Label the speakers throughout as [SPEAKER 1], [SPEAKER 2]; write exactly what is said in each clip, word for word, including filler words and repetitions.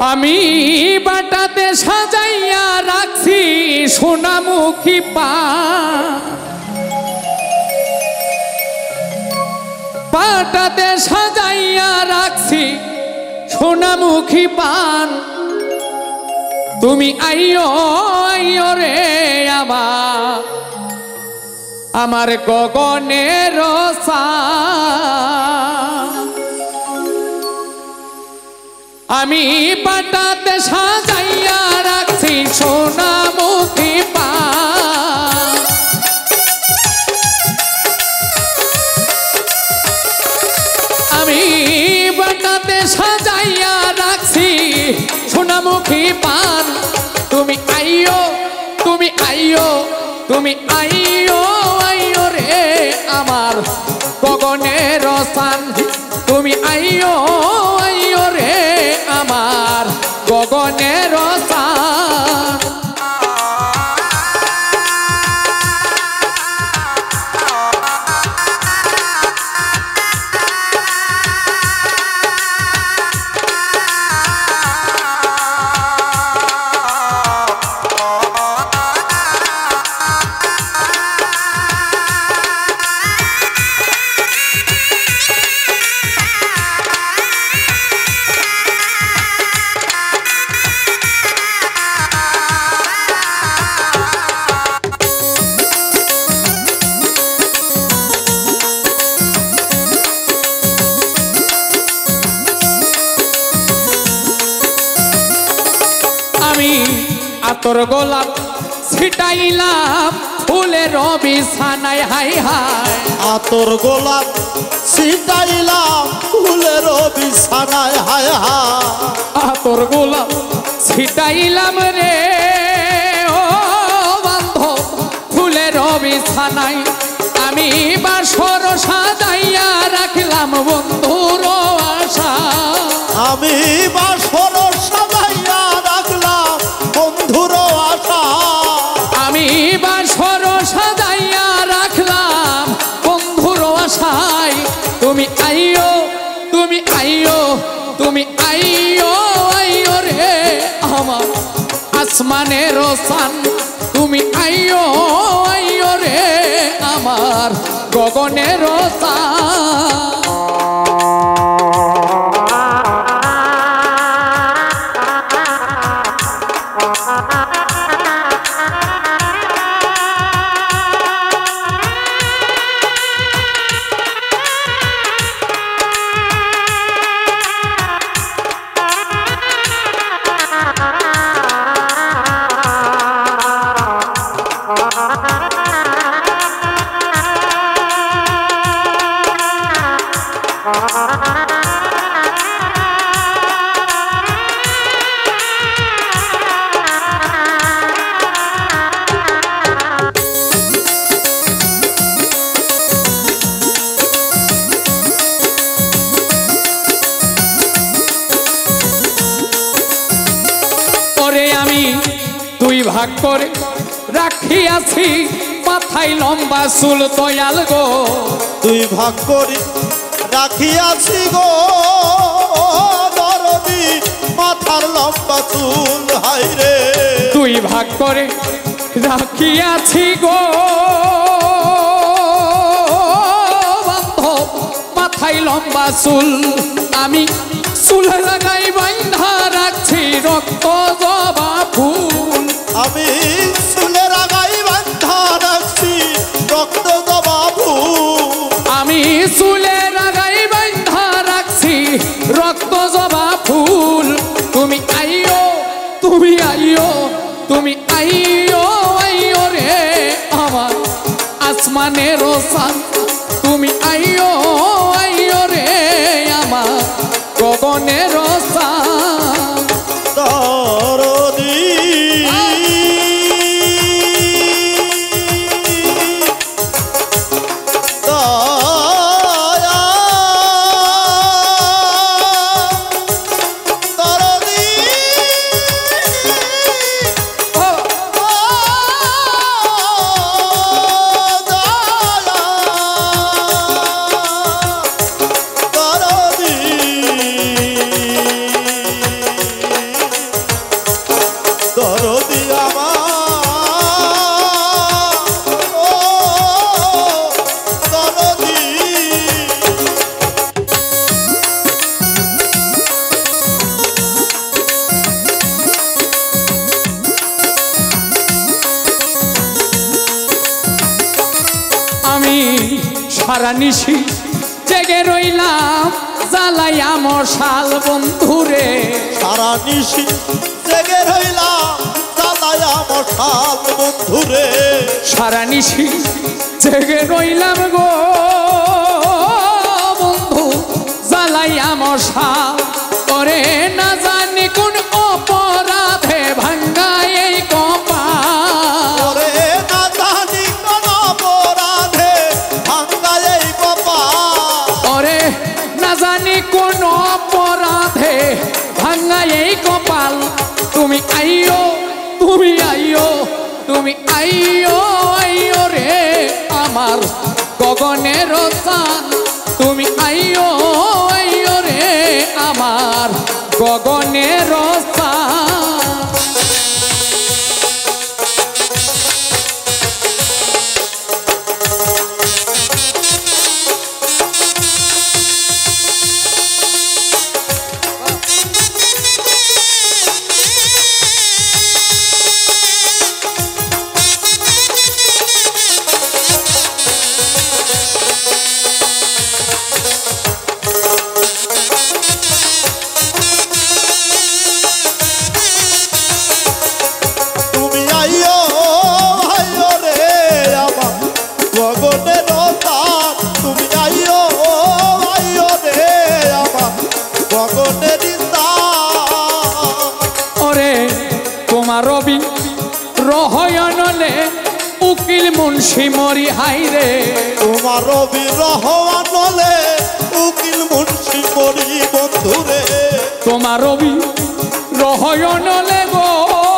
[SPEAKER 1] আমি বাটাতে সাজাইয়া রাখছি সোনামুখী পান, বাটাতে সাজাইয়া রাখছি সোনামুখী পান। তুমি আইও আইও রে আমার আমার গগনের চাঁদ। আমি বাটাতে সাজাইয়া রাখছি সোনামুখী পান, আমি বাটাতে সাজাইয়া রাখছি সোনামুখী পান। তুমি আইও তুমি আইও তুমি আইও আইও রে আমার গগনের চাঁদ। তুমি আইও আইও রে আমার গগনের চাঁদ। আতর গোলাপ ছিটাইলাম ফুলের বিছানায়, হাই হাই
[SPEAKER 2] আতর গোলাপ ছিটাইলাম ফুলের বিছানায়, হাই হাই
[SPEAKER 1] আতর গোলাপ ছিটাইলাম রে ও বান্ধব ফুলের বিছানায়। আমি বাসর সাজাইয়া রাখলাম বন্ধুর আশা,
[SPEAKER 2] আমি বাসর সাজাইয়া রাখলাম বন্ধুর আশা,
[SPEAKER 1] আমি বাসর সাজাইয়া রাখলাম বন্ধুর আশায়। তুমি আইও তুমি আইও তুমি আইও আইও রে আমার আসমানের চাঁদ। তুমি আইও আইও রে আমার গগনের চাঁদ। আমি দুই ভাগ করে রাখিয়াছি মাথায় লম্বা চুল দয়াল গো,
[SPEAKER 2] দুই ভাগ করে রাখিয়াছি গো দরদি মাথার লম্বা চুল, হাই রে
[SPEAKER 1] দুই ভাগ করে রাখিয়াছি গো বান্ধব মাথায় লম্বা চুল। আমি চুলে লাগাই বাঁধা রাখছি রক্ত জবা ফুল,
[SPEAKER 2] আমি চুলে লাগাই বাঁধা রাখছি রক্ত জবা ফুল,
[SPEAKER 1] আমি চুলে লাগাই বাঁধা রাখছি রক্ত জবা ফুল। তুমি আইও তুমি আইও তুমি আইও আইও রে আমার আসমানের চাঁদ। তুমি আইও আইও রে আমার গগনের চাঁদ।
[SPEAKER 2] দরদি
[SPEAKER 1] সারা নিশি জেগে রইলাম জ্বালাইয়া মশাল বন্ধুরে
[SPEAKER 2] সারা নিশি জেগে রইলাম জ্বালাইয়া মশাল বন্ধুরে
[SPEAKER 1] সারা নিশি জেগে রইলাম গো বন্ধু জ্বালাইয়া মশাল করে না জানি কোন অপরাধে ভাঙ্গা এই কপাল
[SPEAKER 2] ওরে না জানি কোন অপরাধে ভাঙ্গা এই কপাল
[SPEAKER 1] ওরে না জানি কোন অপরাধে ভাঙ্গা এই কপাল তুমি আইও তুমি আইও তুমি আইও আইও রে আমার গগনের চাঁদ তুমি আইও আইও রে আমার গগনের চাঁদ রবি রহয়নলে উকিল মুন্সি মরি হাইরে
[SPEAKER 2] তোমার রবি রহয়নলে উকিল মুন্সি মরি বন্ধুরে
[SPEAKER 1] তোমার রবি রহয়নলে গো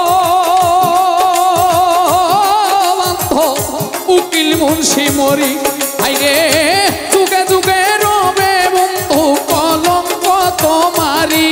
[SPEAKER 1] উকিল মুন্সি মরি হাইরে যুগে যুগে রবে বন্ধু কলঙ্ক তোমারি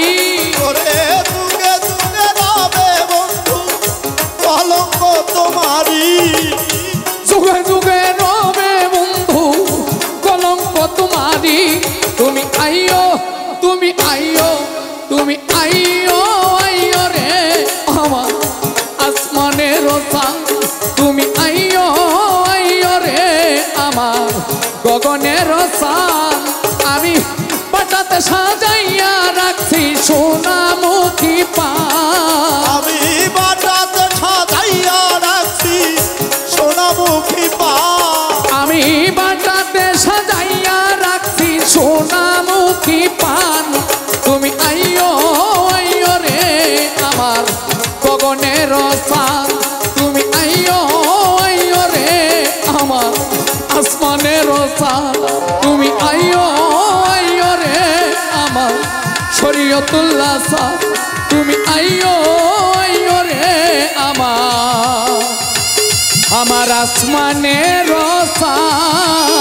[SPEAKER 1] যুগে যুগে রবে বন্ধু কলঙ্ক তোমারি তুমি আইও তুমি আইও তুমি আইও আইও রে আমার আসমানের চাঁদ তুমি আইও আইও রে আমার গগনের চাঁদ আমি বাটাতে সাজাইয়া রাখছি সোনামুখী পা
[SPEAKER 2] আমি বাটাতে সাজাইয়া রাখছি সোনামুখী পা
[SPEAKER 1] আমি বাটাতে সাজাইয়া রাখছি সোনামুখী পান তুমি আইও আইও রে আমার গগনের চাঁদ তুমি আইও আইও রে আমার আসমানের চাঁদ তুমি আইও আইও রে আমার শরীয়তুল্লাহ চাঁদ তুমি আইও আইও রে আমার আমার আসমানের চাঁদ।